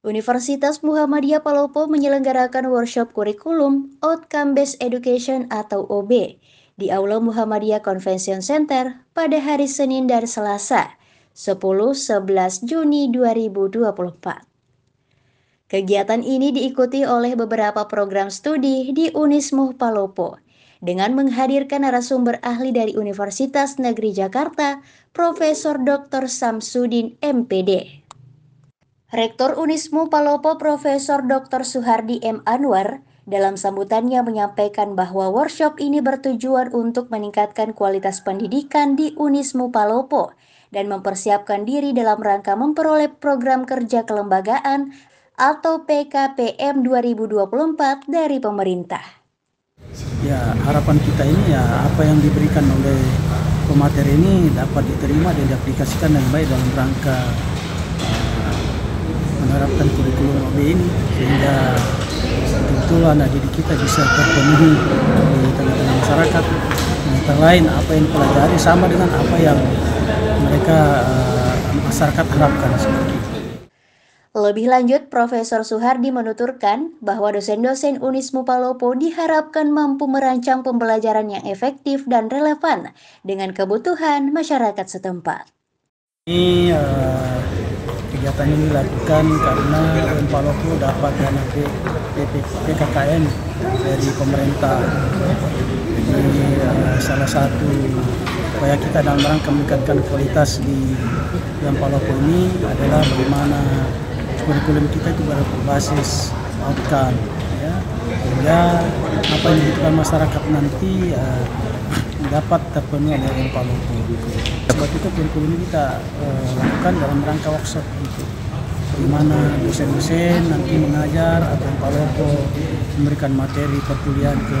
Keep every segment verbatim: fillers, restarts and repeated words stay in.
Universitas Muhammadiyah Palopo menyelenggarakan workshop kurikulum Outcome Based Education atau O B di Aula Muhammadiyah Convention Center pada hari Senin dan Selasa, sepuluh sebelas Juni dua ribu dua puluh empat. Kegiatan ini diikuti oleh beberapa program studi di Unismuh Palopo dengan menghadirkan narasumber ahli dari Universitas Negeri Jakarta, Profesor doktor Samsudin M Pd. Rektor Unismu Palopo Profesor doktor Suhardi M. Anwar dalam sambutannya menyampaikan bahwa workshop ini bertujuan untuk meningkatkan kualitas pendidikan di Unismu Palopo dan mempersiapkan diri dalam rangka memperoleh program kerja kelembagaan atau P K P M dua ribu dua puluh empat dari pemerintah. Ya, harapan kita ini ya apa yang diberikan oleh pemateri ini dapat diterima dan diaplikasikan dengan baik dalam rangka menerapkan kurikulum O B ini sehingga betul-betul anak didik kita bisa terpenuhi di tengah-tengah masyarakat. Yang lain apa yang dipelajari sama dengan apa yang mereka uh, masyarakat harapkan seperti itu. Lebih lanjut, Profesor Suhardi menuturkan bahwa dosen-dosen Unismu Palopo diharapkan mampu merancang pembelajaran yang efektif dan relevan dengan kebutuhan masyarakat setempat. Ini uh, kegiatan ini dilakukan karena U N Palopo dapat dana P K K M dari pemerintah. Jadi uh, salah satu upaya kita dalam rangka meningkatkan kualitas di U N Palopo ini adalah bagaimana kurikulum kita itu berbasis outcome, ya, sehingga apa yang dibutuhkan masyarakat nanti uh, dapat terpenuhi oleh U N Palopo. Sebab itu kurikulum ini kita uh, lakukan dalam rangka workshop gitu, di mana dosen-dosen nanti mengajar atau U N Palopo memberikan materi perkuliahan ke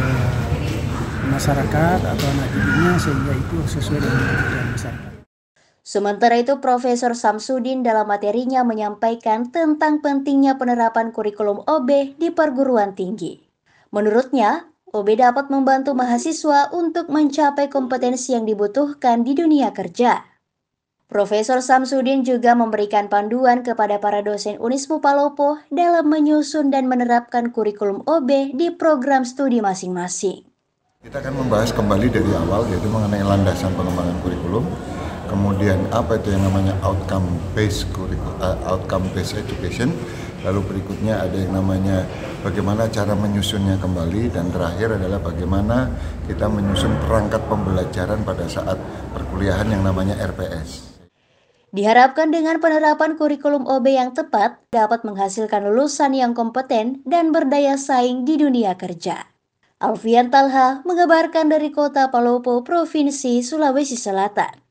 masyarakat atau anak didiknya sehingga itu sesuai dengan kebutuhan masyarakat. Sementara itu, Profesor Samsudin dalam materinya menyampaikan tentang pentingnya penerapan kurikulum O B di perguruan tinggi. Menurutnya, O B dapat membantu mahasiswa untuk mencapai kompetensi yang dibutuhkan di dunia kerja. Profesor Samsudin juga memberikan panduan kepada para dosen Unismu Palopo dalam menyusun dan menerapkan kurikulum O B di program studi masing-masing. Kita akan membahas kembali dari awal, yaitu mengenai landasan pengembangan kurikulum. Kemudian apa itu yang namanya outcome based uh, outcome based education, lalu berikutnya ada yang namanya bagaimana cara menyusunnya kembali, dan terakhir adalah bagaimana kita menyusun perangkat pembelajaran pada saat perkuliahan yang namanya R P S. Diharapkan dengan penerapan kurikulum O B yang tepat dapat menghasilkan lulusan yang kompeten dan berdaya saing di dunia kerja. Alfian Talha mengabarkan dari Kota Palopo, Provinsi Sulawesi Selatan.